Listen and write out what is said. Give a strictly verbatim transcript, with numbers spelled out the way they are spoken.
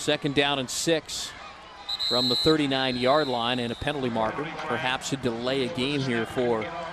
Second down and six from the thirty-nine yard line, and a penalty marker. Perhaps a delay a game here for